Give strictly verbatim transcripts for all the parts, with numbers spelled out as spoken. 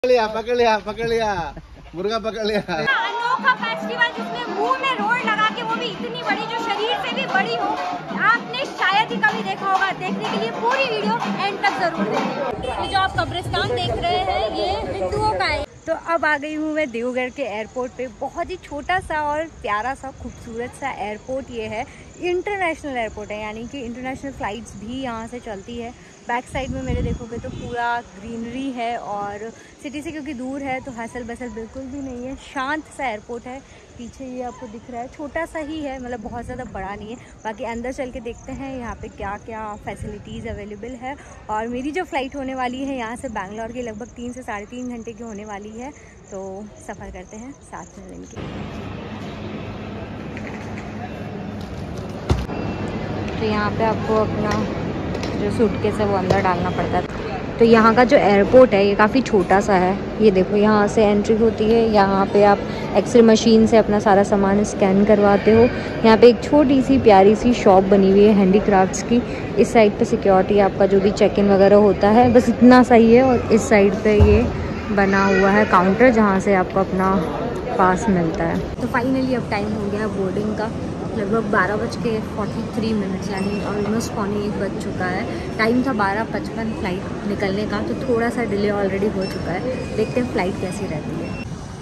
लिया, पकड़ लिया, पकड़ लिया, मुर्गा पकड़ लिया। अनोखा फेस्टिवल जिसमें मुंह में रोड लगा के, वो भी इतनी बड़ी जो शरीर से भी बड़ी हो, आपने शायद ही कभी देखा होगा। देखने के लिए पूरी वीडियो एंड तक जरूर देखें। ये जो आप कब्रिस्तान देख रहे हैं ये हिंदुओं का है। तो अब आ गई हूँ मैं देवघर के एयरपोर्ट पे। बहुत ही छोटा सा और प्यारा सा खूबसूरत सा एयरपोर्ट ये है। इंटरनेशनल एयरपोर्ट है, यानी कि इंटरनेशनल फ़्लाइट्स भी यहाँ से चलती है। बैक साइड में मेरे देखोगे तो पूरा ग्रीनरी है और सिटी से क्योंकि दूर है तो हसल बसल बिल्कुल भी नहीं है। शांत सा एयरपोर्ट है। पीछे ये आपको दिख रहा है, छोटा सा ही है, मतलब बहुत ज़्यादा बड़ा नहीं है। बाकी अंदर चल के देखते हैं यहाँ पे क्या क्या फैसिलिटीज़ अवेलेबल है। और मेरी जो फ़्लाइट होने वाली है यहाँ से बैंगलोर की, लगभग तीन से साढ़े तीन घंटे की होने वाली है। तो सफ़र करते हैं साथ में मिलकर। तो यहाँ पे आपको अपना जो सूटकेस है वो अंदर डालना पड़ता है। तो यहाँ का जो एयरपोर्ट है ये काफ़ी छोटा सा है। ये देखो यहाँ से एंट्री होती है, यहाँ पे आप एक्सरे मशीन से अपना सारा सामान स्कैन करवाते हो। यहाँ पे एक छोटी सी प्यारी सी शॉप बनी हुई है हैंडीक्राफ्ट्स की। इस साइड पे सिक्योरिटी आपका जो भी चेक इन वगैरह होता है बस इतना सही है। और इस साइड पे ये बना हुआ है काउंटर जहाँ से आपको अपना पास मिलता है। तो फाइनली अब टाइम हो गया बोर्डिंग का। लगभग बारह बज के फोर्टी थ्री मिनट्स यानी ऑलमोस्ट पौने एक बज चुका है। टाइम था बारह पचपन फ्लाइट निकलने का, तो थोड़ा सा डिले ऑलरेडी हो चुका है। देखते हैं फ़्लाइट कैसी रहती है।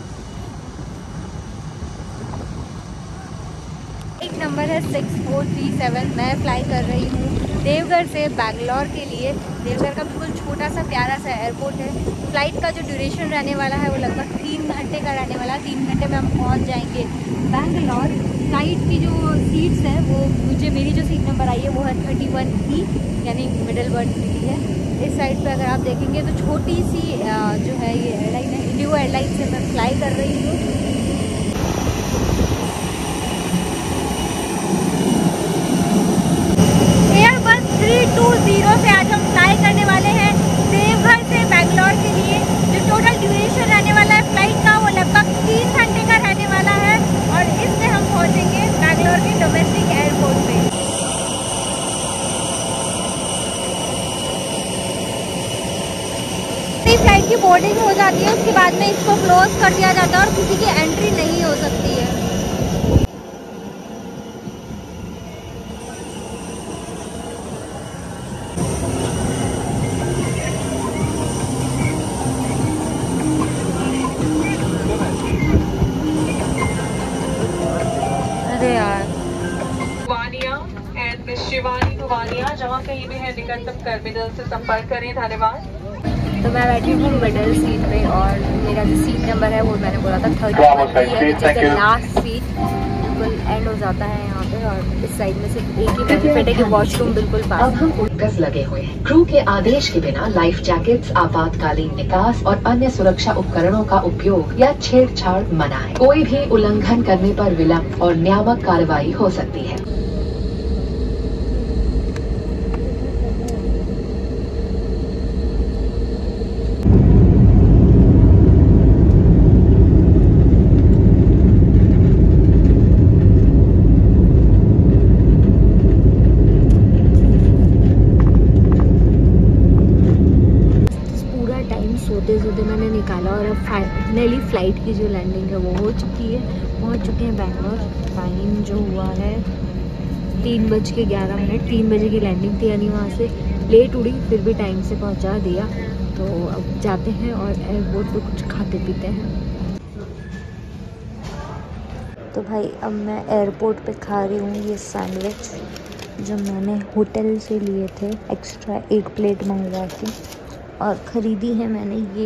एक नंबर है सिक्स फोर थ्री सेवन। मैं फ्लाई कर रही हूँ देवघर से बैंगलोर के लिए। देवघर का बिल्कुल छोटा सा प्यारा सा एयरपोर्ट है। फ़्लाइट का जो ड्यूरेशन रहने वाला है वो लगभग तीन घंटे का रहने वाला है। तीन घंटे में हम पहुँच जाएंगे बैंगलोर। फ्लाइट की जो सीट्स है वो मुझे, मेरी जो सीट नंबर आई है वो है थर्टी वन ई, यानी मिडल बर्थ मिली है। इस साइड पे अगर आप देखेंगे तो छोटी सी जो है ये एयरलाइन है, इंडिगो एयरलाइन से मैं फ्लाई कर रही हूँ। एयरबस थ्री टू ज़ीरो से आज हम फ्लाई करने वाले हैं देवघर से बैंगलोर के लिए। जो टोटल ड्यूरेशन रहने वाला है फ्लाइट का वो लगभग तीन घंटे का रहने वाला है। और इससे हम पहुंचेंगे बैंगलोर के डोमेस्टिक एयरपोर्ट पे। फ्लाइट की बोर्डिंग हो जाती है, उसके बाद में इसको क्लोज कर दिया जाता है और किसी की एंट्री नहीं हो सकती है। अरे यार, एंड शिवानी भवानिया, जहाँ कहीं भी है निकटतम टर्मिनल से संपर्क करें। धन्यवाद। तो मैं बैठी हूँ मिडल सीट पे और मेरा जो सीट नंबर है वो मैंने बोला था थर्टी है। लास्ट सीट बिल्कुल एंड हो जाता है यहाँ पे। और इस साइड में सिर्फ एक ही बेनिफिट है कि वॉशरूम बिल्कुल पास। अब हम उड़कस लगे हुए हैं। क्रू के आदेश के बिना लाइफ जैकेट्स, आपातकालीन निकास और अन्य सुरक्षा उपकरणों का उपयोग या छेड़छाड़ मना है। कोई भी उल्लंघन करने पर विलंब और नियामक कार्रवाई हो सकती है। सोते सोते मैंने निकाला और अब फाइनली फ़्लाइट की जो लैंडिंग है वो हो चुकी है। पहुंच चुके हैं बैंगलोर। टाइम जो हुआ है तीन बज के ग्यारह मिनट। तीन बजे की लैंडिंग थी, यानी वहाँ से लेट उड़ी फिर भी टाइम से पहुंचा दिया। तो अब जाते हैं और एयरपोर्ट पे कुछ खाते पीते हैं। तो भाई अब मैं एयरपोर्ट पे खा रही हूँ ये सैंडविच जो मैंने होटल से लिए थे। एक्स्ट्रा एक प्लेट मंगवा के और ख़रीदी है मैंने ये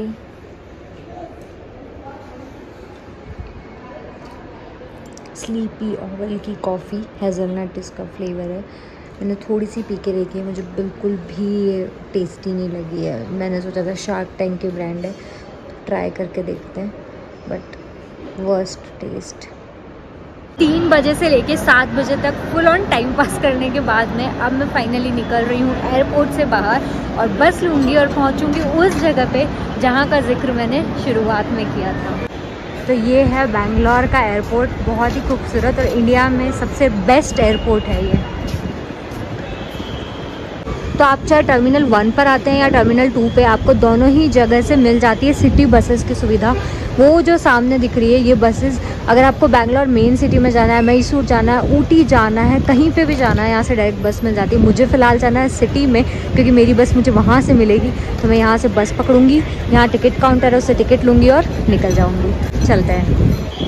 स्लीपी ओवल की कॉफ़ी। हेज़लनट इसका फ्लेवर है। मैंने थोड़ी सी पी के देखी है, मुझे बिल्कुल भी ये टेस्टी नहीं लगी है। मैंने सोचा था शार्क टैंक के ब्रांड है तो ट्राई करके देखते हैं, बट वर्स्ट टेस्ट। तीन बजे से लेके सात बजे तक फुल ऑन टाइम पास करने के बाद में अब मैं फाइनली निकल रही हूँ एयरपोर्ट से बाहर और बस लूँगी और पहुँचूँगी उस जगह पे जहाँ का जिक्र मैंने शुरुआत में किया था। तो ये है बैंगलोर का एयरपोर्ट। बहुत ही खूबसूरत और इंडिया में सबसे बेस्ट एयरपोर्ट है ये। तो आप चाहे टर्मिनल वन पर आते हैं या टर्मिनल टू पे, आपको दोनों ही जगह से मिल जाती है सिटी बसेस की सुविधा। वो जो सामने दिख रही है ये बसेस, अगर आपको बैंगलोर मेन सिटी में जाना है, मैसूर जाना है, ऊटी जाना है, कहीं पे भी जाना है, यहाँ से डायरेक्ट बस मिल जाती है। मुझे फ़िलहाल जाना है सिटी में क्योंकि मेरी बस मुझे वहाँ से मिलेगी, तो मैं यहाँ से बस पकड़ूँगी, यहाँ टिकट काउंटर है उससे टिकट लूँगी और निकल जाऊँगी। चलते हैं।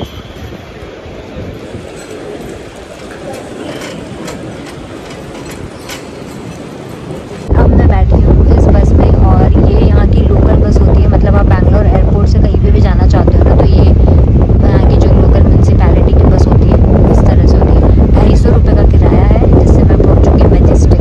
अब मैं बैठी हूँ इस बस में और ये यहाँ की लोकल बस होती है, मतलब आप बैंगलोर एयरपोर्ट से कहीं पे भी जाना चाहते हो ना, तो ये यहाँ की जो लोकल म्यूनसिपैलिटी की बस होती है इस तरह से होती है। ढाई सौ रुपये का किराया है, जिससे मैं पहुँचूँगी मैजेस्टिक।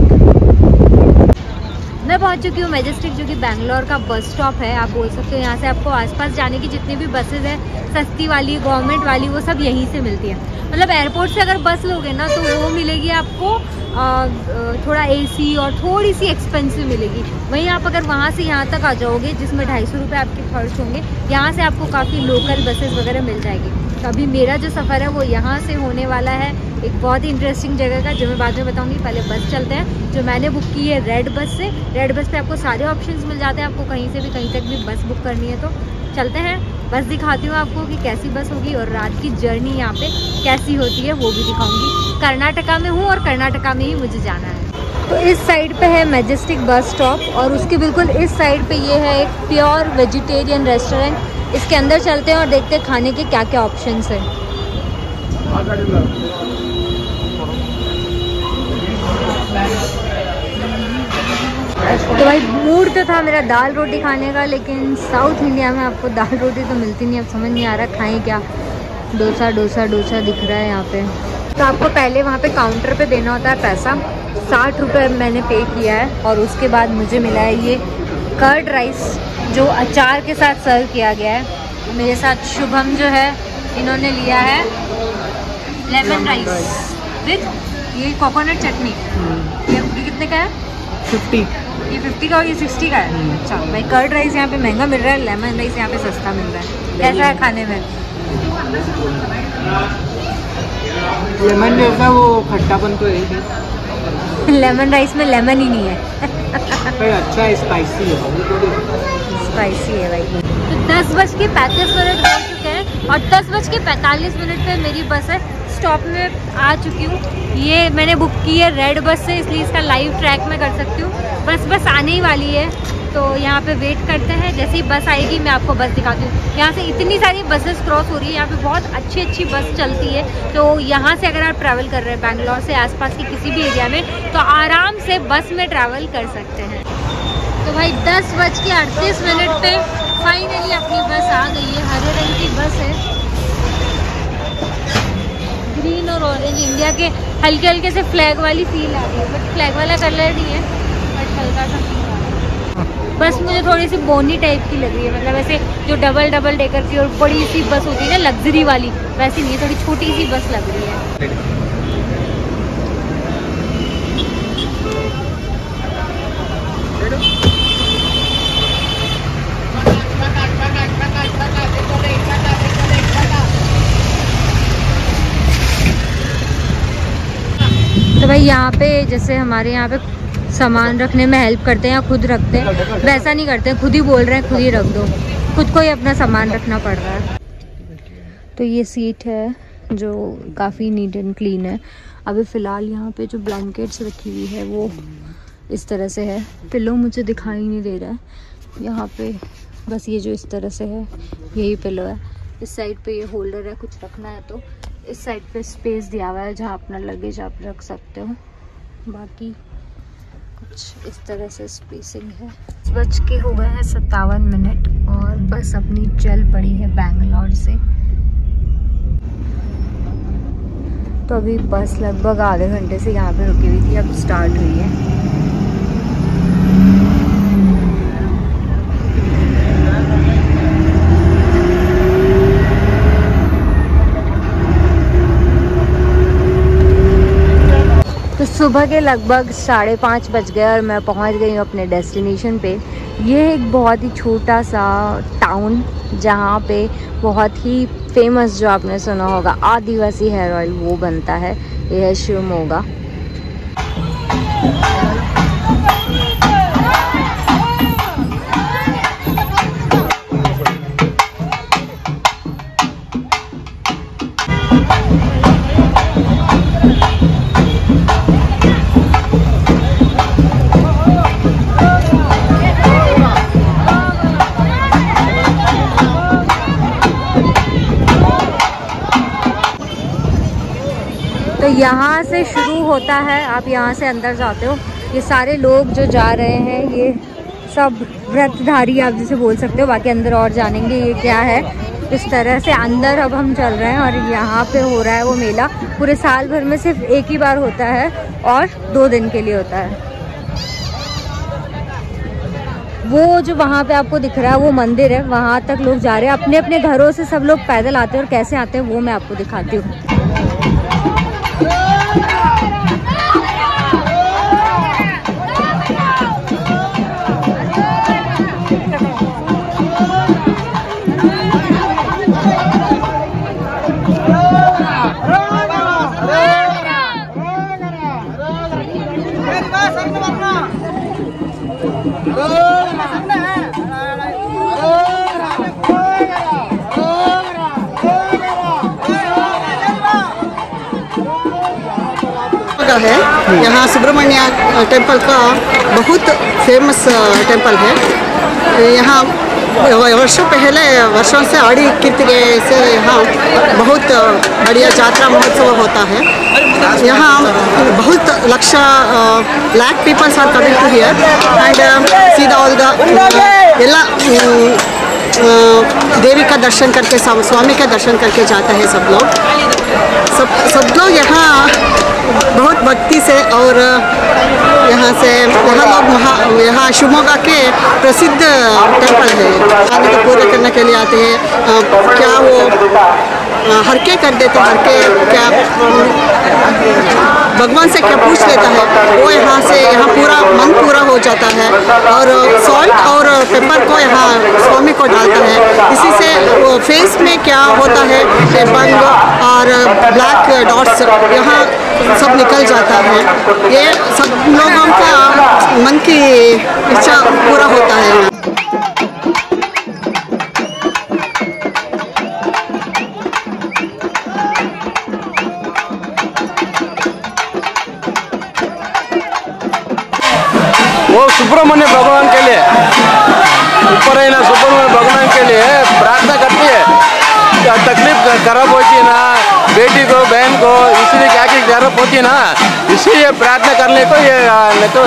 मैं पहुँच चुकी हूँ मैजेस्टिक, जो कि बैंगलोर का बस स्टॉप है, आप बोल सकते हो। यहाँ से आपको आसपास जाने की जितनी भी बसेज है, सस्ती वाली, गवर्नमेंट वाली, वो सब यहीं से मिलती है। मतलब एयरपोर्ट से अगर बस लोगे ना तो वो मिलेगी आपको आ, थोड़ा एसी और थोड़ी सी एक्सपेंसिव मिलेगी। वहीं आप अगर वहाँ से यहाँ तक आ जाओगे, जिसमें ढाई सौ रुपये आपके खर्च होंगे, यहाँ से आपको काफ़ी लोकल बसेस वगैरह मिल जाएगी। तो अभी मेरा जो सफ़र है वो यहाँ से होने वाला है, एक बहुत ही इंटरेस्टिंग जगह का, जो मैं बाद में बताऊँगी। पहले बस चलते हैं, जो मैंने बुक की है रेड बस से। रेड बस पे आपको सारे ऑप्शंस मिल जाते हैं, आपको कहीं से भी कहीं तक भी बस बुक करनी है। तो चलते हैं, बस दिखाती हूँ आपको कि कैसी बस होगी और रात की जर्नी यहाँ पे कैसी होती है वो भी दिखाऊंगी। कर्नाटका में हूँ और कर्नाटका में ही मुझे जाना है। तो इस साइड पे है मैजेस्टिक बस स्टॉप और उसके बिल्कुल इस साइड पे ये है एक प्योर वेजिटेरियन रेस्टोरेंट। इसके अंदर चलते हैं और देखते हैं खाने के क्या क्या ऑप्शंस हैं। तो भाई मूड तो था मेरा दाल रोटी खाने का, लेकिन साउथ इंडिया में आपको दाल रोटी तो मिलती नहीं। अब समझ नहीं आ रहा खाएं क्या। डोसा डोसा डोसा दिख रहा है यहाँ पे। तो आपको पहले वहाँ पे काउंटर पे देना होता है पैसा। साठ रुपये मैंने पे किया है और उसके बाद मुझे मिला है ये कर्ड राइस, जो अचार के साथ सर्व किया गया है। मेरे साथ शुभम जो है, इन्होंने लिया है लेमन राइस विथ ये कोकोनट चटनी। ये कितने का है? फिफ्टी। ये फिफ्टी का और ये सिक्सटी का है। अच्छा भाई, कर्ड राइस यहाँ पे महंगा मिल रहा है, लेमन राइस यहाँ पे सस्ता मिल रहा है। कैसा है खाने में? लेमन जैसा वो खट्टापन तो है। लेमन राइस में लेमन ही नहीं है। पर अच्छा है, स्पाइसी है। स्पाइसी है भाई। तो दस बज के पैंतीस मिनट हो चुके हैं और दस बज के पैंतालीस मिनट पे मेरी बस है स्टॉप में आ चुकी हूँ। ये मैंने बुक की है रेड बस से, इसलिए इसका लाइव ट्रैक मैं कर सकती हूँ। बस बस आने ही वाली है, तो यहाँ पे वेट करते हैं। जैसे ही बस आएगी मैं आपको बस दिखाती हूँ। यहाँ से इतनी सारी बसेस क्रॉस हो रही है, यहाँ पे बहुत अच्छी अच्छी बस चलती है। तो यहाँ से अगर आप ट्रैवल कर रहे हैं बैंगलोर से आसपास के किसी भी एरिया में, तो आराम से बस में ट्रैवल कर सकते हैं। तो भाई दस बज के अड़तीस मिनट पे फाइनली अपनी बस आ गई है। हरे रंग की बस है, ग्रीन और ऑरेंज, इंडिया के हल्के हल्के से फ्लैग वाली फील आ रही है, बट फ्लैग वाला कलर नहीं है, बट हल्का सा फील आ रहा है। बस मुझे थोड़ी सी बोनी टाइप की लग रही है, मतलब ऐसे जो डबल डबल डेकर की और बड़ी सी बस होती है ना लग्जरी वाली, वैसी नहीं है, थोड़ी छोटी सी बस लग रही है। तो भाई यहाँ पे जैसे हमारे यहाँ पे सामान रखने में हेल्प करते हैं या खुद रखते हैं, वैसा नहीं करते हैं, खुद ही बोल रहे हैं खुद ही रख दो, खुद को ही अपना सामान रखना पड़ रहा है। तो ये सीट है जो काफ़ी नीट एंड क्लीन है। अभी फ़िलहाल यहाँ पे जो ब्लैंकेट्स रखी हुई है वो इस तरह से है। पिलो मुझे दिखाई नहीं दे रहा है यहाँ पे, बस ये जो इस तरह से है यही पिलो है। इस साइड पे ये होल्डर है, कुछ रखना है तो इस साइड पे स्पेस दिया हुआ है जहाँ अपना लगेज आप रख सकते हो। बाकी कुछ इस तरह से स्पेसिंग है। बज के हो गए हैं सत्तावन मिनट और बस अपनी चल पड़ी है बैंगलोर से। तो अभी बस लगभग आधे घंटे से यहाँ पे रुकी हुई थी, अब स्टार्ट हुई है। तो सुबह के लगभग साढ़े पाँच बज गए और मैं पहुंच गई हूँ अपने डेस्टिनेशन पे। ये एक बहुत ही छोटा सा टाउन जहाँ पे बहुत ही फेमस, जो आपने सुना होगा, आदिवासी हेयर ऑयल वो बनता है। ये है शिवमोगा। यहाँ से शुरू होता है, आप यहाँ से अंदर जाते हो। ये सारे लोग जो जा रहे हैं ये सब व्रतधारी आप जिसे बोल सकते हो, बाकी अंदर और जानेंगे ये क्या है। इस तरह से अंदर अब हम चल रहे हैं और यहाँ पे हो रहा है वो मेला। पूरे साल भर में सिर्फ एक ही बार होता है और दो दिन के लिए होता है। वो जो वहाँ पे आपको दिख रहा है वो मंदिर है, वहाँ तक लोग जा रहे हैं। अपने अपने घरों से सब लोग पैदल आते हैं और कैसे आते हैं वो मैं आपको दिखाती हूँ। है यहाँ सुब्रमण्य टेम्पल का बहुत फेमस टेम्पल है। यहाँ वर्षों पहले वर्षों से आड़ी कीर्तिगे से यहाँ बहुत बढ़िया यात्रा महोत्सव होता है। यहाँ बहुत लक्ष lakh peoples are coming to here and see all the ಎಲ್ಲ देवी का दर्शन करके स्वामी का दर्शन करके जाता है सब लोग। सब सब लोग यहाँ बहुत भक्ति से और यहाँ से यहाँ लोग महा यहाँ शिवमोगा के प्रसिद्ध टेम्पल है, आने को पूरे करने के लिए आते हैं। क्या वो हर के कर देते हर के क्या भगवान से क्या पूछ लेता है वो यहाँ से यहाँ पूरा मन पूरा हो जाता है। और सॉल्ट और पेपर को यहाँ स्वामी को डालता है, इसी से वो फेस में क्या होता है बंग और ब्लैक डॉट्स यहाँ सब निकल जाता है। ये सब लोगों का मन की इच्छा पूरा होता है। वो सुब्रमण्य भगवान के लिए ऊपर है ना, सुब्रमण्य भगवान के लिए प्रार्थना करती है। तकलीफ खराब होती है ना बेटी को बहन को, इसलिए क्या की खराब होती है ना, इसलिए प्रार्थना करने को ये नहीं तो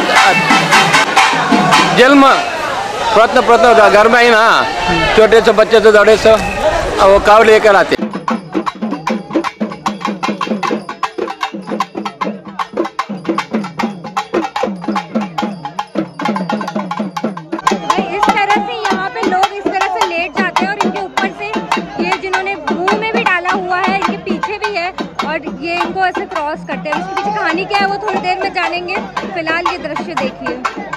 जेल में प्रयत्न प्रयत्न घर में ही ना छोटे से बच्चे से बड़े से वो काव लेकर आते। ये इनको ऐसे क्रॉस करते हैं। इसके पीछे कहानी क्या है वो थोड़ी देर में जानेंगे। फिलहाल ये दृश्य देखिए।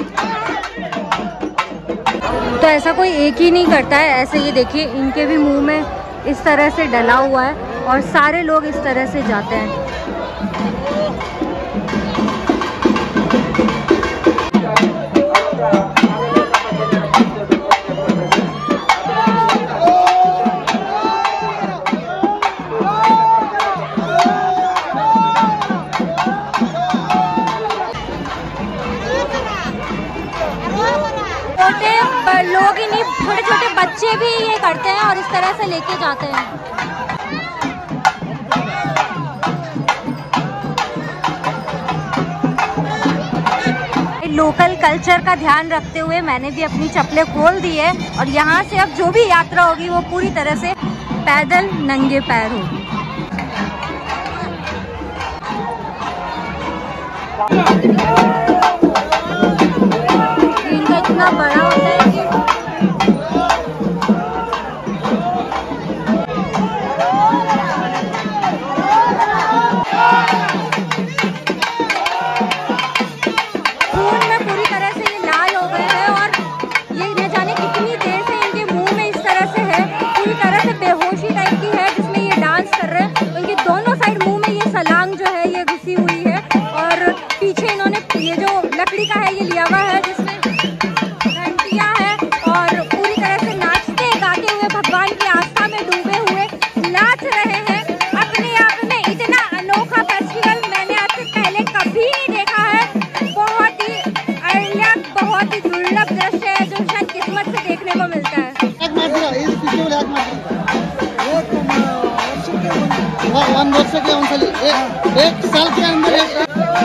तो ऐसा कोई एक ही नहीं करता है, ऐसे ये देखिए इनके भी मुंह में इस तरह से डला हुआ है और सारे लोग इस तरह से जाते हैं। लोग ही नहीं, छोटे छोटे बच्चे भी ये करते हैं और इस तरह से लेके जाते हैं। लोकल कल्चर का ध्यान रखते हुए मैंने भी अपनी चप्पलें खोल दी है और यहाँ से अब जो भी यात्रा होगी वो पूरी तरह से पैदल नंगे पैर होगी। इनका इतना बड़ा होता है कि खून में पूरी तरह से ये लाल हो गए हैं और ये न जाने कितनी देर से इनके मुंह में इस तरह से है, पूरी तरह से बेहोशी टाइप की है जिसमें ये डांस कर रहे हैं। इनके दोनों साइड मुंह में ये सलांग जो है ये घुसी हुई है और पीछे इन्होंने ये जो लकड़ी का है ये लिया हुआ है जिसमें घंटियां है और पूरी तरह से नाचते गाते हुए भगवान की आस्था में डूबे हुए नाच रहे हैं। अपने आप में इतना अनोखा फेस्टिवल मैंने आज से पहले कभी नहीं देखा है। बहुत ही अनलग, बहुत ही दुर्लभ दृश्य है जो शायद किस्मत से देखने को मिलता है। वन वर्ष के एक, एक साल के अंदर एक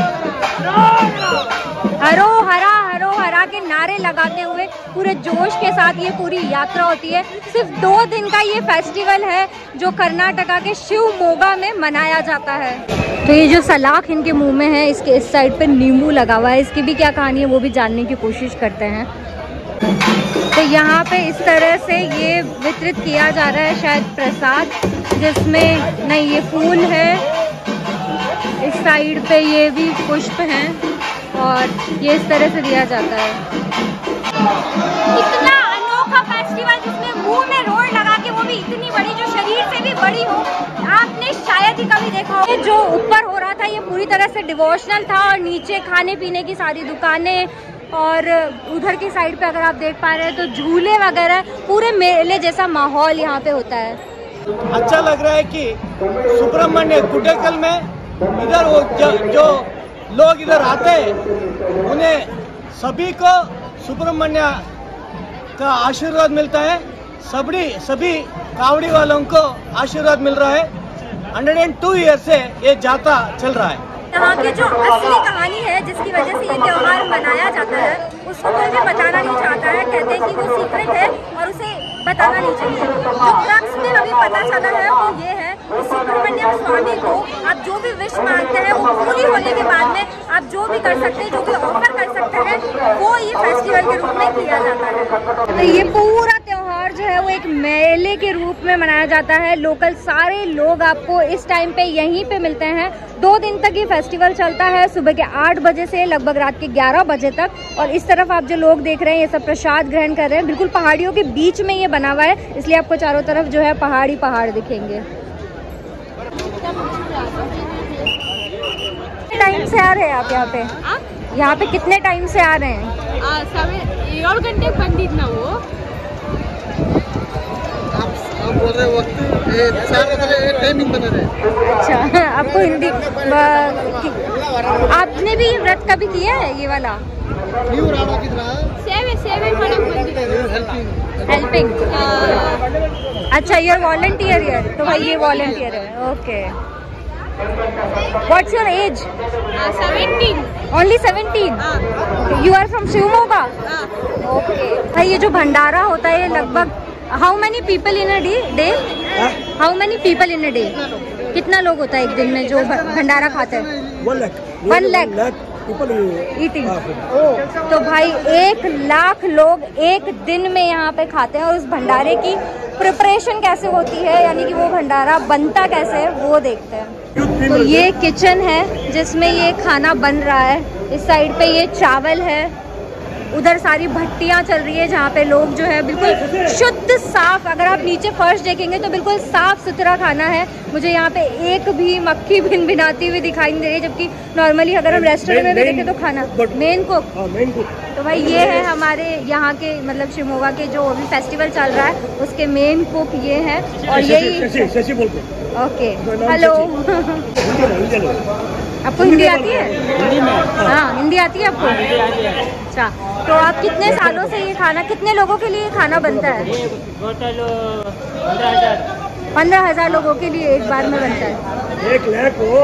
हरो हरा हरो हरा के नारे लगाते हुए पूरे जोश के साथ ये पूरी यात्रा होती है। सिर्फ दो दिन का ये फेस्टिवल है जो कर्नाटका के शिवमोगा में मनाया जाता है। तो ये जो सलाख इनके मुंह में है, इसके इस साइड पे नींबू लगा हुआ है, इसकी भी क्या कहानी है वो भी जानने की कोशिश करते हैं। तो यहाँ पे इस तरह से ये वितरित किया जा रहा है शायद प्रसाद, जिसमें नहीं ये फूल है, इस साइड पे ये भी पुष्प हैं और ये इस तरह से दिया जाता है। इतना अनोखा फेस्टिवल जिसमें मुंह में रोड लगा के, वो भी इतनी बड़ी जो शरीर से भी बड़ी हो, आपने शायद ही कभी देखा हो। जो ऊपर हो रहा था ये पूरी तरह से डिवोशनल था और नीचे खाने पीने की सारी दुकानें, और उधर की साइड पे अगर आप देख पा रहे हैं तो झूले वगैरह, पूरे मेले जैसा माहौल यहाँ पे होता है। अच्छा लग रहा है कि सुब्रमण्य गुडेकल में इधर वो जो, जो लोग इधर आते हैं उन्हें सभी को सुब्रमण्य का आशीर्वाद मिलता है। सभी सभी कावड़ी वालों को आशीर्वाद मिल रहा है। हंड्रेड एंड टू ईयर से ये जाता चल रहा है। यहाँ की जो असली कहानी है जिसकी वजह से ये त्योहार मनाया जाता है, उसको कोई भी बताना नहीं चाहता है। कहते हैं कि वो सीक्रेट है और उसे बताना नहीं चाहिए। जो क्रक्स में अभी पता चला है वो ये है कि सुब्रमण्यम स्वामी को आप जो भी विश मांगते हैं वो पूरी होने के बाद में आप जो भी कर सकते हैं, जो भी ऑफर कर सकते हैं, वो ये फेस्टिवल के रूप में किया जाता है। तो ये पूरा त्योहार जो है वो एक मेले के रूप में मनाया जाता है। लोकल सारे लोग आपको इस टाइम पे यहीं पे मिलते हैं। दो दिन तक ये फेस्टिवल चलता है, सुबह के आठ बजे से लगभग रात के ग्यारह बजे तक। और इस तरफ आप जो लोग देख रहे हैं ये सब प्रसाद ग्रहण कर रहे हैं। बिल्कुल पहाड़ियों के बीच में ये बना हुआ है, इसलिए आपको चारों तरफ जो है पहाड़ ही पहाड़ दिखेंगे। कितने टाइम से आ रहे हैं आप यहाँ पे? यहाँ पे कितने टाइम से आ रहे हैं? ಏಳು ಗಂಟೆಗೆ ಬಂದಿದ್ದು ನಾವು। आप बोल रहे वक्त टाइमिंग बना रहे। अच्छा, आपको हिंदी आपने भी व्रत कभी किया है ये वाला? ಸೇವೆ ಸೇವೆ ಮಾಡಕ್ ಬಂದಿದ್ದೀವಿ। हेल्पिंग। अच्छा, यूर वॉलंटियर हियर। तो भाई ये वॉलंटियर है। Okay, what's your age? Seventeen. Only seventeen. You are from Shivamogga? Okay. भाई ये जो भंडारा होता है ये लगभग how many people in a day day how many people in a day कितना लोग होता है एक दिन में जो भंडारा खाते हैं? One lakh one lakh eating. तो भाई एक लाख लोग एक दिन में यहाँ पे खाते हैं। और उस भंडारे की प्रिपरेशन कैसे होती है, यानी कि वो भंडारा बनता कैसे है, वो देखते हैं। तो ये किचन है जिसमें ये खाना बन रहा है। इस साइड पे ये चावल है, उधर सारी भट्टियाँ चल रही है जहाँ पे लोग जो है बिल्कुल शुद्ध साफ, अगर आप नीचे फर्श देखेंगे तो बिल्कुल साफ सुथरा खाना है। मुझे यहाँ पे एक भी मक्खी भिन भिनाती हुई दिखाई नहीं दे रही, जबकि नॉर्मली अगर हम रेस्टोरेंट में भी देखें तो खाना मेन कुक। तो भाई ये है हमारे यहाँ के मतलब शिवमोगा के जो अभी फेस्टिवल चल रहा है उसके मेन कुक ये हैं। और यही ओके, हेलो आपको हिंदी आती है? हाँ, हिंदी आती है आपको? अच्छा, तो आप कितने सालों से ये खाना, कितने लोगों के लिए ये खाना बनता है? पंद्रह हजार लोगों के लिए एक बार में बनता है। एक लाख हो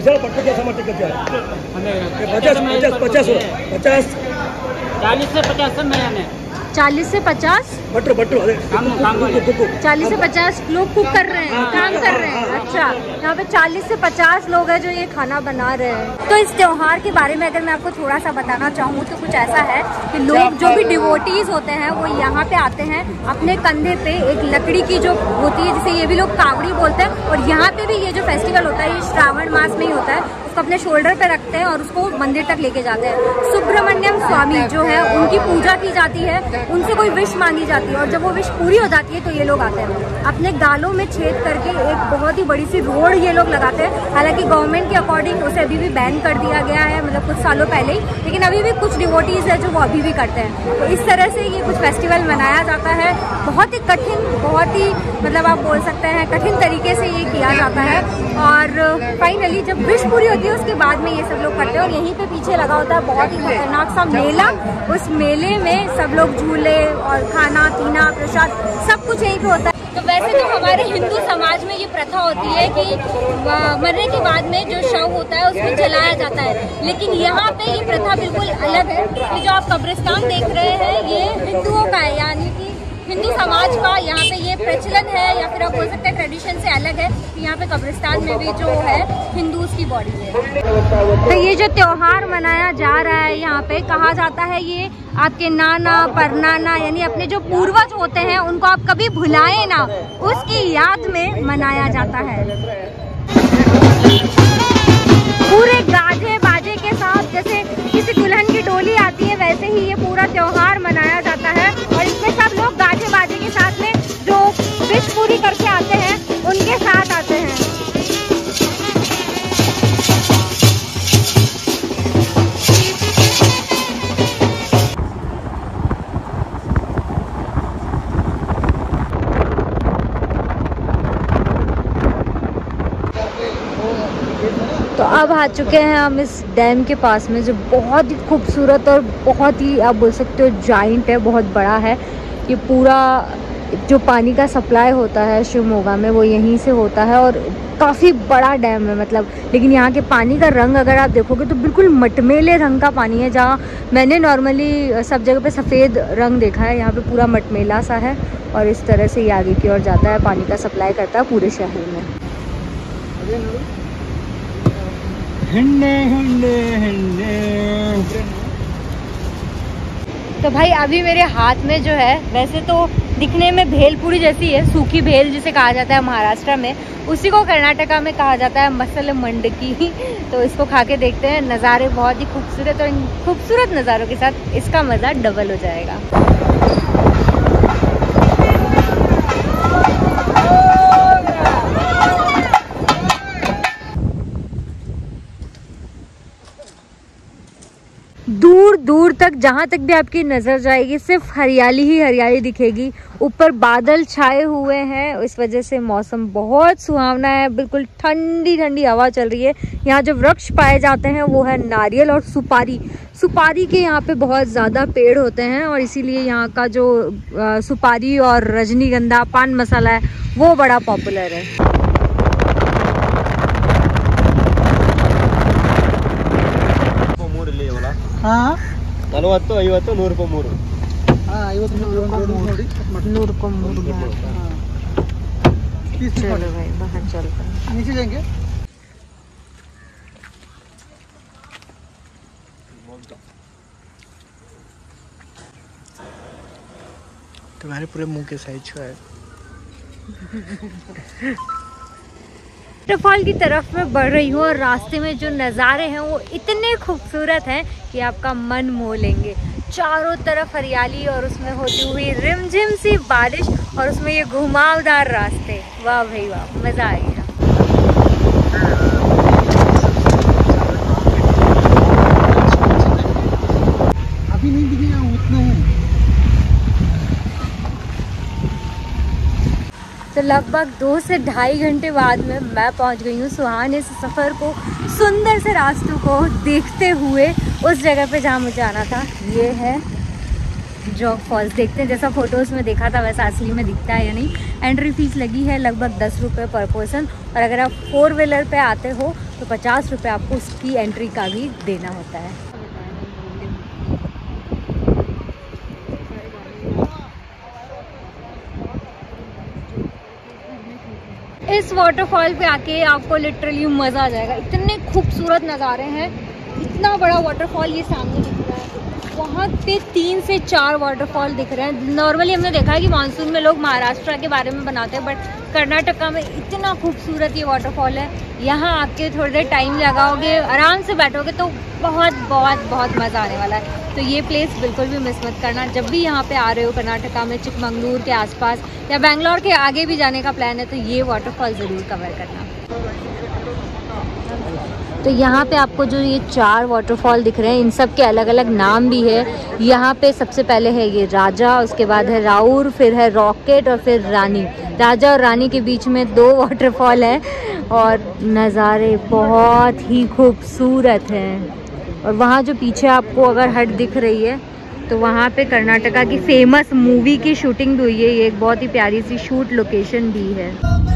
पचास पचास पचास चालीस से पचास में चालीस से पचास बटर बटर चालीस से पचास लोग कुक कर रहे हैं, काम कर रहे हैं। अच्छा, यहाँ पे चालीस से पचास लोग हैं जो ये खाना बना रहे हैं। तो इस त्योहार के बारे में अगर मैं आपको थोड़ा सा बताना चाहूँ तो कुछ ऐसा है कि लोग जो भी डिवोटीज होते हैं वो यहाँ पे आते हैं, अपने कंधे पे एक लकड़ी की जो होती है जिसे ये भी लोग कावड़ी बोलते हैं, और यहाँ पे भी ये जो फेस्टिवल होता है ये श्रावण मास में ही होता है, उसको अपने शोल्डर पे रखते हैं और उसको मंदिर तक लेके जाते हैं। सुब्रमण्यम स्वामी जो है उनकी पूजा की जाती है, उनसे कोई विश मांगी जाती है, और जब वो विश पूरी हो जाती है तो ये लोग आते हैं अपने गालों में छेद करके एक बहुत ही बड़ी सी रोड ये लोग लगाते हैं। हालांकि गवर्नमेंट के अकॉर्डिंग उसे अभी भी बैन कर दिया गया है, मतलब कुछ सालों पहले ही, लेकिन अभी भी कुछ डिवोटीज है जो वो अभी भी करते हैं। तो इस तरह से ये कुछ फेस्टिवल मनाया जाता है। बहुत ही कठिन, बहुत ही मतलब आप बोल सकते हैं कठिन तरीके से ये किया जाता है। और फाइनली जब विश पूरी होती है उसके बाद में ये सब लोग करते हैं। और यहीं पे पीछे लगा होता है बहुत ही खतरनाक सा मेला। उस मेले में सब लोग झूले और खाना पीना प्रसाद सब कुछ यहीं पे होता है। तो वैसे तो हमारे हिंदू समाज में ये प्रथा होती है कि मरने के बाद में जो शव होता है उसमें जलाया जाता है, लेकिन यहाँ पे ये प्रथा बिल्कुल अलग है। कि जो आप कब्रिस्तान देख रहे हैं ये हिंदुओं का है, यानी कि हिंदू समाज का यहाँ पे ये प्रचलन है, या फिर आप बोल सकते हैं ट्रेडिशन से अलग है। यहाँ पे कब्रिस्तान में भी जो है हिंदूज की बॉडी है। तो ये जो त्योहार मनाया जा रहा है यहाँ पे, कहा जाता है ये आपके नाना परनाना यानी अपने जो पूर्वज होते हैं उनको आप कभी भुलाए ना, उसकी याद में मनाया जाता है। पूरे गाजे बाजे के साथ जैसे किसी दुल्हन की डोली आती है वैसे ही ये पूरा त्योहार मनाया जाता है। और इसमें सब लोग गाजे बाजे के साथ में जो विश पूरी करके आते हैं उनके साथ आते हैं। तो अब आ चुके हैं हम इस डैम के पास में, जो बहुत ही खूबसूरत और बहुत ही आप बोल सकते हो जाइंट है, बहुत बड़ा है। ये पूरा जो पानी का सप्लाई होता है शिवमोगा में वो यहीं से होता है और काफ़ी बड़ा डैम है मतलब। लेकिन यहाँ के पानी का रंग अगर आप देखोगे तो बिल्कुल मटमेले रंग का पानी है। जहाँ मैंने नॉर्मली सब जगह पे सफ़ेद रंग देखा है, यहाँ पे पूरा मटमेला सा है। और इस तरह से ये आगे की ओर जाता है, पानी का सप्लाई करता है पूरे शहर में। हिंडे हिंडे हिंडे। तो भाई अभी मेरे हाथ में जो है, वैसे तो दिखने में भेलपूरी जैसी है, सूखी भेल जिसे कहा जाता है महाराष्ट्र में, उसी को कर्नाटका में कहा जाता है मसल मंडकी। तो इसको खा के देखते हैं। नज़ारे बहुत ही खूबसूरत और इन खूबसूरत नज़ारों के साथ इसका मज़ा डबल हो जाएगा। दूर दूर तक जहाँ तक भी आपकी नज़र जाएगी सिर्फ हरियाली ही हरियाली दिखेगी। ऊपर बादल छाए हुए हैं, इस वजह से मौसम बहुत सुहावना है। बिल्कुल ठंडी ठंडी हवा चल रही है। यहाँ जो वृक्ष पाए जाते हैं वो है नारियल और सुपारी। सुपारी के यहाँ पे बहुत ज़्यादा पेड़ होते हैं और इसीलिए यहाँ का जो आ, सुपारी और रजनीगंधा पान मसाला है वो बड़ा पॉपुलर है। हाँ ನಲವತ್ತು ಐವತ್ತು ನೂರು ರೂಪಾಯಿ ಮೂರು. हाँ ಐವತ್ತು ನೂರು ನೋಡಿ नूर को मुर्गा। चलो भाई बाहर चलते हैं। नीचे जाएंगे। तुम्हारे पूरे मुंह के साइज का है। वाटरफॉल की तरफ मैं बढ़ रही हूँ और रास्ते में जो नज़ारे हैं वो इतने खूबसूरत हैं कि आपका मन मोह लेंगे। चारों तरफ हरियाली और उसमें होती हुई रिमझिम सी बारिश और उसमें ये घुमावदार रास्ते, वाह भाई वाह, मज़ा आ गया। अभी नहीं दिखेगा उतना है। तो लगभग दो से ढाई घंटे बाद में मैं पहुंच गई हूँ सुहाने से सफ़र को, सुंदर से रास्तों को देखते हुए उस जगह पे जहाँ मुझे आना था। ये है जॉग फॉल्स। देखते हैं जैसा फ़ोटोज़ में देखा था वैसा असली में दिखता है या नहीं। एंट्री फीस लगी है लगभग दस रुपये पर पर्सन और अगर आप फोर व्हीलर पे आते हो तो पचास रुपये आपको उसकी एंट्री का भी देना होता है। इस वाटरफॉल पे आके आपको लिटरली मज़ा आ जाएगा। इतने खूबसूरत नज़ारे हैं, इतना बड़ा वाटरफॉल ये सामने दिख रहा है। वहाँ पे तीन से चार वाटरफॉल दिख रहे हैं। नॉर्मली हमने देखा है कि मानसून में लोग महाराष्ट्र के बारे में बनाते हैं, बट कर्नाटका में इतना खूबसूरत ये वाटरफॉल है। यहाँ आके थोड़ी देर टाइम लगाओगे, आराम से बैठोगे तो बहुत बहुत बहुत मज़ा आने वाला है। तो ये प्लेस बिल्कुल भी मिस मत करना। जब भी यहाँ पे आ रहे हो कर्नाटका में, चिकमंगलूर के आसपास या बेंगलोर के आगे भी जाने का प्लान है तो ये वाटरफॉल ज़रूर कवर करना। तो यहाँ पे आपको जो ये चार वाटरफॉल दिख रहे हैं इन सब के अलग अलग नाम भी है। यहाँ पे सबसे पहले है ये राजा, उसके बाद है राउर, फिर है रॉकेट और फिर रानी। राजा और रानी के बीच में दो वाटरफॉल है और नज़ारे बहुत ही खूबसूरत हैं। और वहाँ जो पीछे आपको अगर हट दिख रही है तो वहाँ पे कर्नाटका की फेमस मूवी की शूटिंग भी हुई है। ये एक बहुत ही प्यारी सी शूट लोकेशन भी है।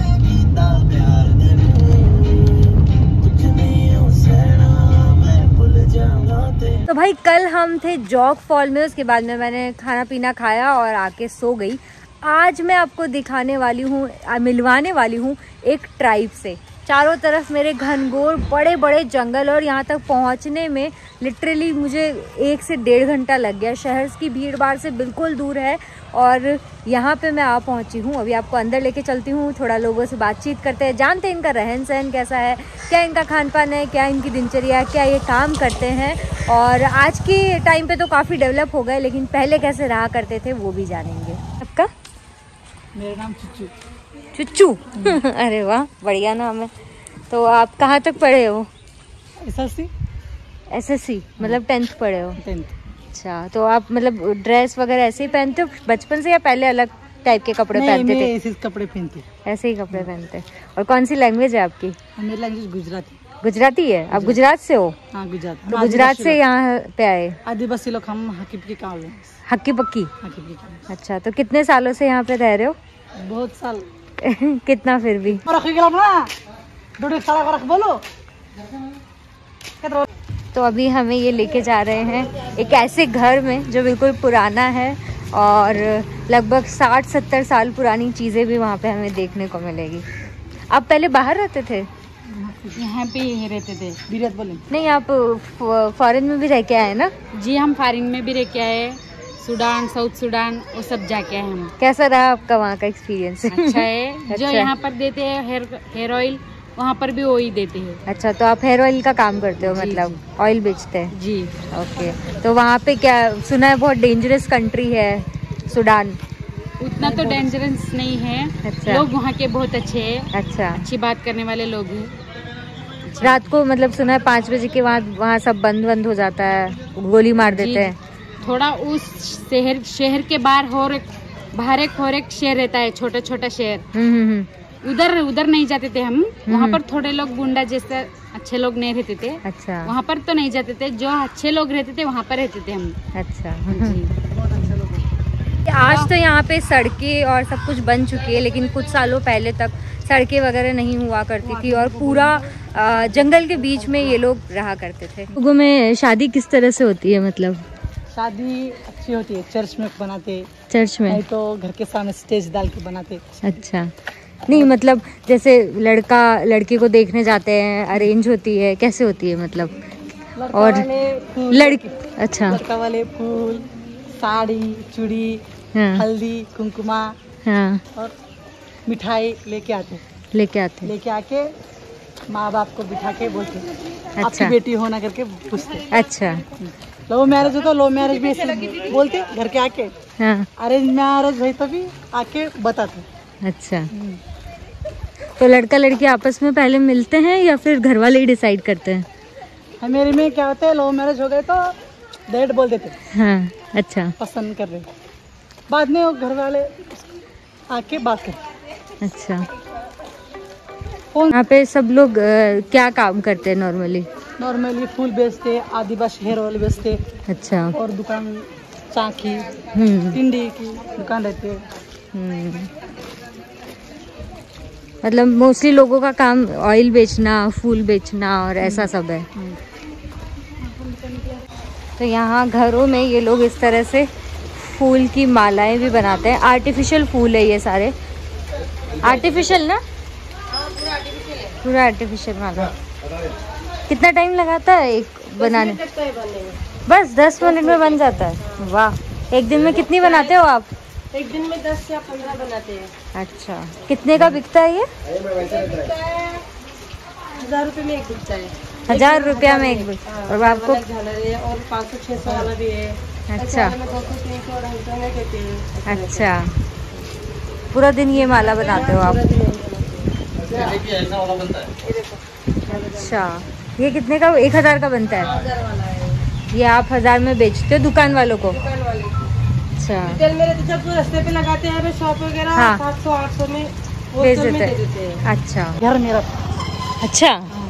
तो भाई कल हम थे जॉग फॉल में, उसके बाद में मैंने खाना पीना खाया और आके सो गई। आज मैं आपको दिखाने वाली हूँ, मिलवाने वाली हूँ एक ट्राइब से। चारों तरफ मेरे घनघोर बड़े बड़े जंगल और यहाँ तक पहुँचने में लिटरली मुझे एक से डेढ़ घंटा लग गया। शहर की भीड़ भाड़ से बिल्कुल दूर है और यहाँ पे मैं आ पहुँची हूँ। अभी आपको अंदर लेके चलती हूँ, थोड़ा लोगों से बातचीत करते हैं, जानते हैं इनका रहन सहन कैसा है, क्या इनका खान पान है, क्या इनकी दिनचर्या है, क्या ये काम करते हैं। और आज के टाइम पे तो काफ़ी डेवलप हो गए, लेकिन पहले कैसे रहा करते थे वो भी जानेंगे। आपका? मेरा नाम चुच्चू। चुच्चू अरे वाह, बढ़िया नाम है। तो आप कहाँ तक पढ़े हो? एसएससी। एसएससी मतलब टेंथ पढ़े हो? टेंथ। अच्छा, तो आप मतलब ड्रेस वगैरह ऐसे ही पहनते हो बचपन से या पहले अलग टाइप के कपड़े पहनते थे? ऐसे ही कपड़े पहनते। ऐसे ही कपड़े पहनते। और कौन सी लैंग्वेज है आपकी? मेरी लैंग्वेज गुजराती। गुजराती है? आप गुजरात से हो? हाँ, गुजरात। तो गुजरात से यहाँ पे आए? आदिवासी लोग हम हक्की पक्की काम है। हक्की पक्की? हक्की पक्की। अच्छा, तो कितने सालों से यहाँ पे रह रहे हो? बहुत साल। कितना फिर भी? बोलो। तो अभी हमें ये लेके जा रहे हैं एक ऐसे घर में जो बिल्कुल पुराना है और लगभग साठ सत्तर साल पुरानी चीज़ें भी वहाँ पे हमें देखने को मिलेगी। आप पहले बाहर रहते थे? यहाँ पे ही रहते थे। बीरत बोले। नहीं, आप फॉरेन में भी रह के आए ना? जी, हम फॉरेन में भी रह के आए, सूडान, साउथ सूडान, वो सब जाके आए हम। कैसा रहा आपका वहाँ का एक्सपीरियंस? अच्छा है। अच्छा। जो यहाँ पर देते हैं हेयर हेयर ऑयल, वहाँ पर भी वही देते हैं। अच्छा, तो आप हेयर ऑयल का काम करते हो? मतलब ऑयल बेचते हैं? जी। ओके, तो वहाँ पे क्या सुना है बहुत डेंजरस कंट्री है सूडान? उतना तो डेंजरस नहीं है। अच्छा। लोग वहाँ के बहुत अच्छे हैं। अच्छा, अच्छी बात करने वाले लोग हैं। रात को मतलब सुना है पाँच बजे के बाद वहाँ सब बंद बंद हो जाता है, गोली मार देते हैं। थोड़ा उस शहर शहर के बाहर और एक बाहर एक और एक शहर रहता है, छोटा छोटा शहर। हम्म हम्म। उधर उधर नहीं जाते थे हम। वहाँ पर थोड़े लोग गुंडा जैसे अच्छे लोग नहीं रहते थे। अच्छा। वहाँ पर तो नहीं जाते थे, जो अच्छे लोग रहते थे वहाँ पर रहते थे हम। अच्छा। आज तो यहाँ पे सड़कें और सब कुछ बन चुकी है, लेकिन कुछ सालों पहले तक सड़कें वगैरह नहीं हुआ करती थी और पूरा जंगल के बीच में ये लोग रहा करते थे। लोगों में शादी किस तरह से होती है? मतलब शादी अच्छी होती है, चर्च में बनाते। चर्च में? नहीं तो घर के सामने स्टेज डाल के बनाते। अच्छा, नहीं मतलब जैसे लड़का लड़की को देखने जाते हैं, अरेंज होती है, कैसे होती है मतलब? और लड़की? अच्छा। लड़का वाले फूल, साड़ी, चूड़ी, हाँ। हल्दी, कुमकुमा, हाँ, और मिठाई लेके आते लेके आते लेके आके माँ बाप को बिठा के बोलते अच्छा। आपकी बेटी होना करके पूछते। अच्छा। लव मैरिज हो तो लव मैरिज भी ऐसे बोलते घर के आके। हाँ। अरेंज मैरिज भाई तो भी आके बताते। अच्छा, तो लड़का लड़की आपस में पहले मिलते हैं या फिर घर वाले ही डिसाइड करते हैं? मेरे में क्या होता है, लव मैरिज हो गए तो डेट बोल देते। हाँ। अच्छा। पसंद कर रहे, बाद में वो घर वाले आके बात करते। अच्छा, यहाँ पे सब लोग आ, क्या काम करते हैं नॉर्मली? नॉर्मली फूल बेचते, आदिवासी हेयर ऑयल बेचते। अच्छा। और दुकान चाकी, हम्म। टिंडी की दुकान रहती है। हम्म। मतलब मोस्टली लोगों का काम ऑयल बेचना, फूल बेचना और ऐसा सब है। तो यहाँ घरों में ये लोग इस तरह से फूल की मालाएं भी बनाते हैं। आर्टिफिशियल फूल है ये सारे। आर्टिफिशियल ना? पूरा आर्टिफिशियल माला। कितना टाइम लगाता है एक बनाने? बस दस मिनट में बन जाता है? वाह। एक दिन में कितनी बनाते हो आप? एक दिन में दस या पंद्रह बनाते हैं। अच्छा, कितने का बिकता है ये? हजार रुपए में एक बिकता है। हजार रुपया में एक बिकता है। और आपको? और पाँच सौ छह सौ वाला भी है। अच्छा। दो सौ तीन सौ ढाई सौ में देते हैं। अच्छा, पूरा दिन ये माला बनाते हो आप? अच्छा, ये कितने का? एक हजार का बनता है। ये आप हजार में बेचते हो दुकान वालों को? अच्छा, तेल मेरे तो जब रास्ते पे लगाते हैं शॉप वगैरह, हाँ। सात सौ आठ सौ में बेच होलसेल में देते दे देते हैं। हैं। अच्छा, घर मेरा अच्छा,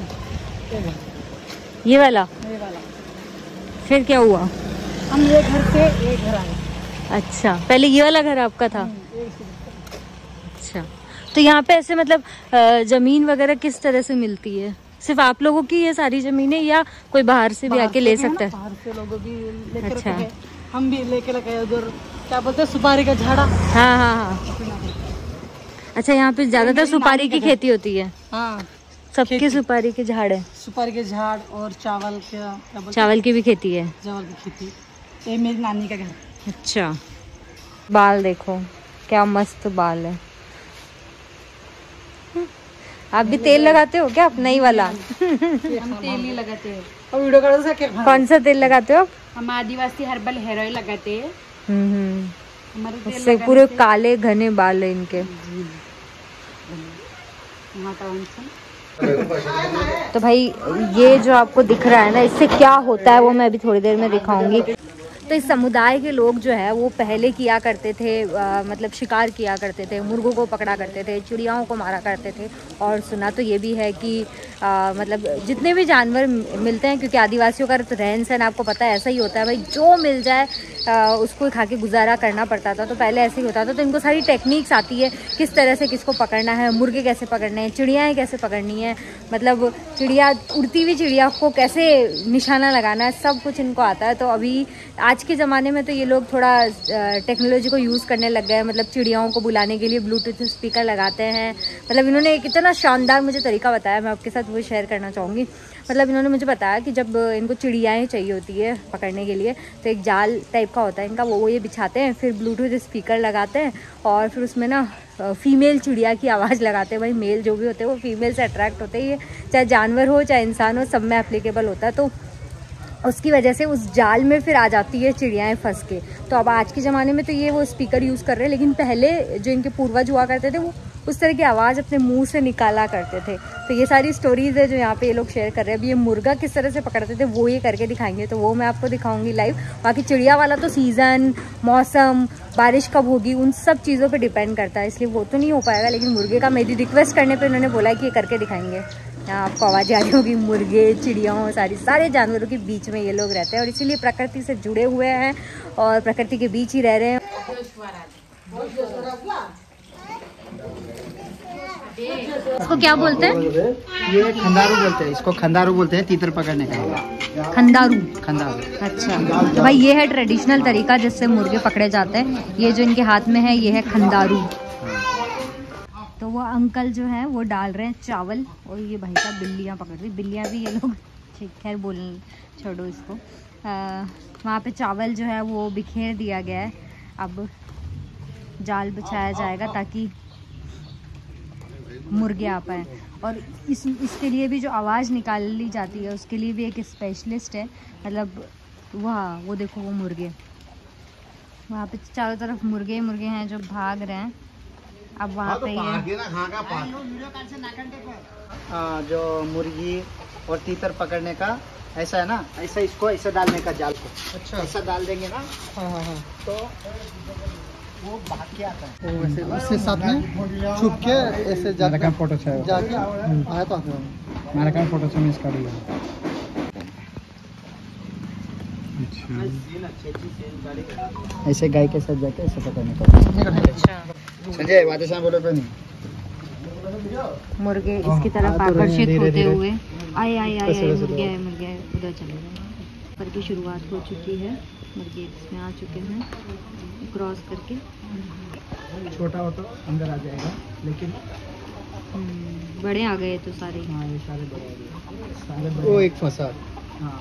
ये वाला ये वाला। फिर क्या हुआ? हम ये घर से ये घर आए। अच्छा, पहले ये वाला घर आपका था? अच्छा, तो यहाँ पे ऐसे मतलब अ, जमीन वगैरह किस तरह से मिलती है? सिर्फ आप लोगों की ये सारी जमीनें या कोई बाहर से भी आके ले सकता है? बाहर से लोगों की लेके अच्छा। रखे हैं। हम भी लेके लगे उधर क्या बोलते हैं सुपारी का झाड़ा। हाँ हाँ हाँ। अच्छा, यहाँ पे ज्यादातर सुपारी की खेती होती है? हाँ, सबकी सुपारी के झाड़ है? सुपारी के झाड़ और चावल का क्या बोलते हैं? चावल की भी खेती है? चावल की खेती। ये मेरी नानी का घर। अच्छा, बाल देखो क्या मस्त बाल है। आप भी तेल लगाते हो क्या? नहीं वाला हम तेल ही लगाते हैं। और वीडियो कर से क्या कौन सा तेल लगाते हो? हम आदिवासी हर्बल हेयर ऑयल लगाते हैं। हम्म हम्म, हमारे तेल उससे पूरे काले घने बाल है इनके। तो भाई ये जो आपको दिख रहा है ना, इससे क्या होता है वो मैं अभी थोड़ी देर में दिखाऊंगी। तो इस समुदाय के लोग जो है वो पहले किया करते थे, आ, मतलब शिकार किया करते थे, मुर्गों को पकड़ा करते थे, चिड़ियाओं को मारा करते थे। और सुना तो ये भी है कि आ, मतलब जितने भी जानवर मिलते हैं, क्योंकि आदिवासियों का तो रहन सहन आपको पता है ऐसा ही होता है भाई, जो मिल जाए आ, उसको खा के गुजारा करना पड़ता था। तो पहले ऐसे ही होता था। तो इनको सारी टेक्निक्स आती है किस तरह से किसको पकड़ना है, मुर्गे कैसे पकड़ने हैं, चिड़ियाएँ कैसे पकड़नी है, मतलब चिड़िया उड़ती हुई चिड़िया को कैसे निशाना लगाना है, सब कुछ इनको आता है। तो अभी आज के ज़माने में तो ये लोग थोड़ा टेक्नोलॉजी को यूज़ करने लग गए हैं। मतलब चिड़ियाओं को बुलाने के लिए ब्लूटूथ स्पीकर लगाते हैं। मतलब इन्होंने एक इतना शानदार मुझे तरीका बताया, मैं आपके साथ वो शेयर करना चाहूँगी। मतलब इन्होंने मुझे बताया कि जब इनको चिड़ियाएँ चाहिए होती है पकड़ने के लिए, तो एक जाल टाइप का होता है इनका, वो वो ये बिछाते हैं, फिर ब्लूटूथ स्पीकर लगाते हैं और फिर उसमें ना फीमेल चिड़िया की आवाज़ लगाते हैं। भाई मेल जो भी होते हैं वो फीमेल से अट्रैक्ट होते ही है, चाहे जानवर हो चाहे इंसान हो, सब में एप्लीकेबल होता है। तो उसकी वजह से उस जाल में फिर आ जाती है चिड़ियाएँ फंस के। तो अब आज के ज़माने में तो ये वो स्पीकर यूज़ कर रहे हैं, लेकिन पहले जो इनके पूर्वज हुआ करते थे वो उस तरह की आवाज़ अपने मुंह से निकाला करते थे। तो ये सारी स्टोरीज़ है जो यहाँ पे ये लोग शेयर कर रहे हैं। अभी ये मुर्गा किस तरह से पकड़ते थे वो ये करके दिखाएंगे, तो वो मैं आपको दिखाऊंगी लाइव। बाकी चिड़िया वाला तो सीज़न, मौसम, बारिश कब होगी, उन सब चीज़ों पे डिपेंड करता है, इसलिए वो तो नहीं हो पाएगा। लेकिन मुर्गे का मेरी रिक्वेस्ट करने पर इन्होंने बोला कि ये करके दिखाएंगे। यहाँ आपको आवाज़ें आ रही होगी, मुर्गे, चिड़ियाओं, सारी सारे जानवरों के बीच में ये लोग रहते हैं और इसीलिए प्रकृति से जुड़े हुए हैं और प्रकृति के बीच ही रह रहे हैं। इसको क्या बोलते हैं? ये खंदारू बोलते हैं, इसको खंदारू बोलते हैं, तीतर पकड़ने का। खंदारू? खंदारू। अच्छा, तो भाई ये है ट्रेडिशनल तरीका जिससे मुर्गे पकड़े जाते हैं। ये जो इनके हाथ में है ये है खंदारू। तो वो अंकल जो है वो डाल रहे हैं चावल और ये भाई साहब बिल्लियाँ पकड़ रही। बिल्लियाँ भी ये लोग, ठीक खैर बोल छोड़ो इसको। वहाँ पे चावल जो है वो बिखेर दिया गया है। अब जाल बिछाया जाएगा ताकि मुर्गे आ पाए। और इस इसके लिए भी जो आवाज़ निकाल ली जाती है उसके लिए भी एक स्पेशलिस्ट है। मतलब वहाँ वो देखो वो मुर्गे, वहाँ पे चारों तरफ मुर्गे मुर्गे हैं जो भाग रहे हैं। अब वहाँ पे ये आ, जो मुर्गी और तीतर पकड़ने का ऐसा है ना, ऐसा इसको ऐसा डालने का जाल को। अच्छा, ऐसा डाल देंगे ना। हाँ हाँ हाँ। तो वो भाग के आता है। वैसे उससे साथ में छुप के ऐसे जाके फोटो जाके आया तो हमारे का फोटो से मिस कर लिया। ऐसे गाय के साथ जाके ऐसे पकड़ने का। अच्छा, संजय बातें साथ बोलो तो नहीं। मुर्गे इसकी तरफ आकर्षित होते हुए आए आए आए मुर्गे आए मुर्गे आए उधर चले गए। पर की शुरुआत हो चुकी है, मुर्गे इसमें आ चुके हैं क्रॉस करके। छोटा हो तो अंदर आ जाएगा, लेकिन बड़े आ गए तो सारे। हाँ, ये सारे बड़े आ गए, सारे बड़े। वो एक फंसा। हाँ,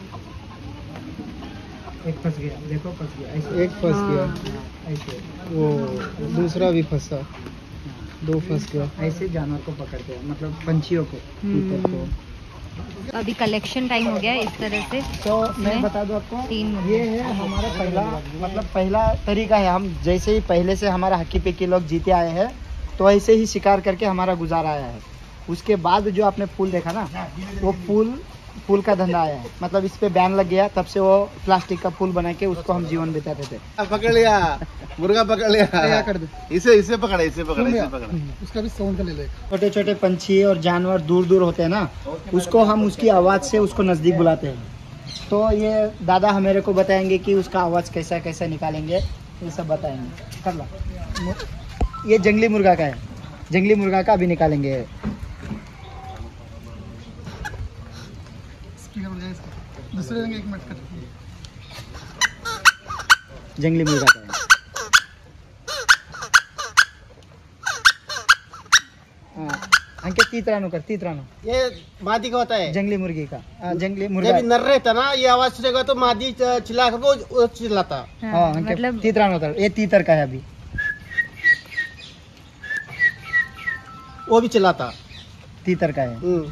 एक फंस गया, देखो फंस गया ऐसे। एक फंस गया ऐसे, वो दूसरा भी फंसा, दो फंस गया। ऐसे जानवर को पकड़ते हैं, मतलब पंछियों को, तीतर को। तो अभी कलेक्शन टाइम हो गया इस तरह से। तो मैं बता दूं आपको, तीन ये है हमारा पहला, मतलब पहला तरीका है। हम जैसे ही पहले से हमारा हक्की पिक्की लोग जीते आए हैं, तो ऐसे ही शिकार करके हमारा गुजारा आया है। उसके बाद जो आपने फूल देखा ना, वो फूल फूल का धंधा आया है, मतलब इस पे बैन लग गया, तब से वो प्लास्टिक का फूल बना के उसको हम जीवन बिताते थे। पकड़ लिया मुर्गा, पकड़ लिया। क्या कर दे? इसे इसे पकड़ा, इसे पकड़ा, इसे पकड़ा। उसका भी साउंड का ले ले। छोटे छोटे पंछी और जानवर दूर दूर होते हैं ना, उसको हम उसकी आवाज़ से उसको नज़दीक बुलाते हैं। तो ये दादा हमारे को बताएंगे कि उसका आवाज़ कैसा कैसा निकालेंगे, ये सब बताएंगे। कर ला, ये जंगली मुर्गा का है, जंगली मुर्गा का अभी निकालेंगे। दूसरे रंग एक मिनट कर। जंगली मुर्गा का है। हाँ, अंकित तीतरानो कर, तीतरानो। ये मादी का होता है, जंगली मुर्गी का। हाँ, जंगली मुर्गा। जब नर रहता ना, ये आवाज सुनेगा तो मादी चिल्ला कर वो वो चिल्लाता। हाँ, मतलब तीतरानो होता है। ये तीतर का है अभी, वो भी चिल्लाता, तीतर का है।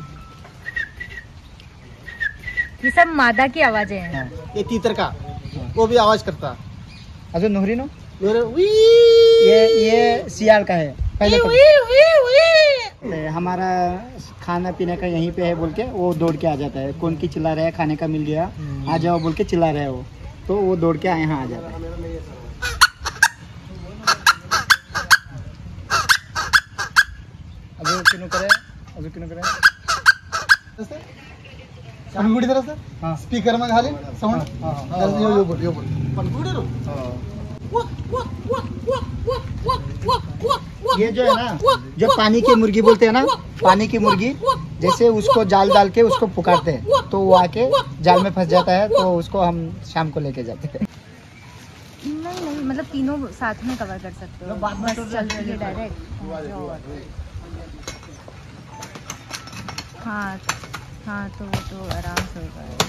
ये सब मादा की आवाजें हैं। हाँ। ये तीतर का, वो भी आवाज करता। अजो नोहरी नो, ये ये सियाल का है। पहले तो हमारा खाना पीने का यहीं पे है बोल के वो दौड़ के आ जाता है। कौन की चिल्ला रहा है, खाने का मिल गया, आ जाओ बोल के चिल्ला रहा है वो, तो वो दौड़ के यहाँ आ जाता है। अजो किनो करे, अजो किनो करे। पनगुडी जरा सर। हाँ, स्पीकर में घाली साउंड। हाँ, यो यो बोल, यो बोल। पनगुडी रो। ये जो है ना, जो पानी की मुर्गी बोलते हैं ना, पानी की मुर्गी, जैसे उसको जाल डाल के उसको पुकारते हैं, तो वो आके जाल में फंस जाता है, तो उसको हम शाम को लेके जाते हैं। नहीं नहीं, मतलब तीनों साथ में कवर कर सकते हो, बस चल रही है डायरेक्ट। हाँ हाँ, तो वो तो आराम से होगा।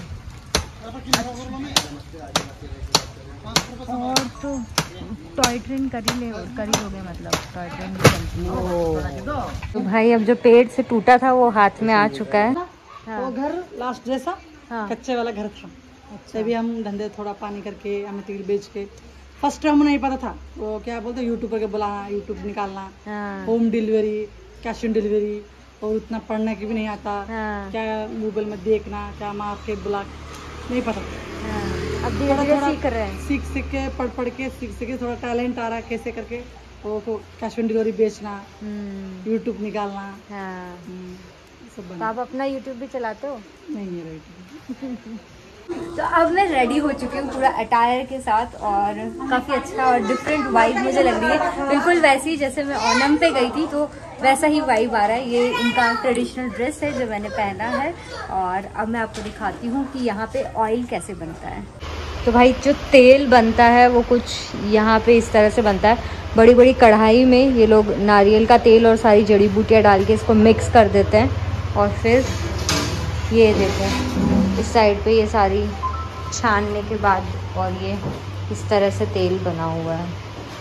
और तो टॉय ट्रेन कर ही ले कर ही लोगे, मतलब टॉय ट्रेन भी चलती है। तो भाई अब जो पेड़ से टूटा था वो हाथ में आ चुका है। हाँ। वो घर लास्ट जैसा हाँ। कच्चे वाला घर था। अच्छा। तभी हम धंधे थोड़ा पानी करके हमें तेल बेच के, फर्स्ट टाइम नहीं पता था वो क्या बोलते यूट्यूब करके बुलाना, यूट्यूब निकालना, हाँ। Home delivery, cash on delivery, और उतना पढ़ने की भी नहीं आता, हाँ। क्या गूगल में देखना, क्या मार्केट ब्लॉक नहीं पता। हाँ। अब धीरे धीरे सीख रहे हैं, सीख सीख के पढ़ पढ़ के सीख सीख के थोड़ा टैलेंट आ रहा है कैसे करके वो कैश ऑन डिलीवरी बेचना, यूट्यूब निकालना। हाँ। सब तो आप अपना यूट्यूब भी चलाते हो? नहीं मेरा यूट्यूब। तो अब मैं रेडी हो चुकी हूँ पूरा अटायर के साथ, और काफ़ी अच्छा और डिफरेंट वाइब मुझे लग रही है, बिल्कुल वैसी जैसे मैं ओनम पे गई थी, तो वैसा ही वाइब आ रहा है। ये इनका ट्रेडिशनल ड्रेस है जो मैंने पहना है, और अब मैं आपको दिखाती हूँ कि यहाँ पे ऑयल कैसे बनता है। तो भाई जो तेल बनता है वो कुछ यहाँ पे इस तरह से बनता है, बड़ी बड़ी कढ़ाई में ये लोग नारियल का तेल और सारी जड़ी बूटियाँ डाल के इसको मिक्स कर देते हैं, और फिर ये देते हैं इस साइड पे, ये सारी छानने के बाद, और ये इस तरह से तेल बना हुआ है।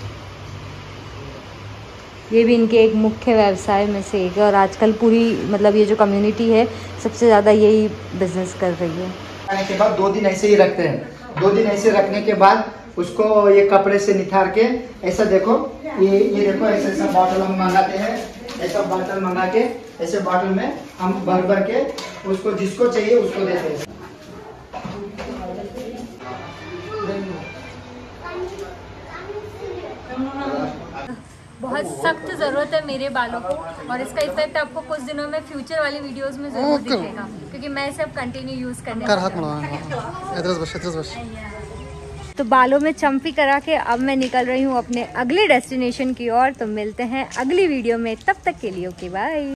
ये भी इनके एक मुख्य व्यवसाय में से एक है, और आजकल पूरी मतलब ये जो कम्युनिटी है सबसे ज़्यादा यही बिजनेस कर रही है। खाने के बाद दो दिन ऐसे ही रखते हैं, दो दिन ऐसे रखने के बाद उसको ये कपड़े से निथार के ऐसा देखो, ये ये देखो ऐसे ऐसा बॉटल हम मंगाते हैं, ऐसा बॉटल मंगा के ऐसे बॉटल में हम भर भर के उसको जिसको चाहिए उसको देते हैं। बहुत सख्त ज़रूरत है मेरे बालों को, और इसका इफेक्ट आपको कुछ दिनों में फ्यूचर वाली वीडियोस में जरूर दिखेगा, क्योंकि मैं इसे अब कंटिन्यू यूज़ करने तो बालों में चम्पी करा के अब मैं निकल रही हूँ अपने अगले डेस्टिनेशन की ओर। तो मिलते हैं अगली वीडियो में, तब तक के लिए ओके बाय।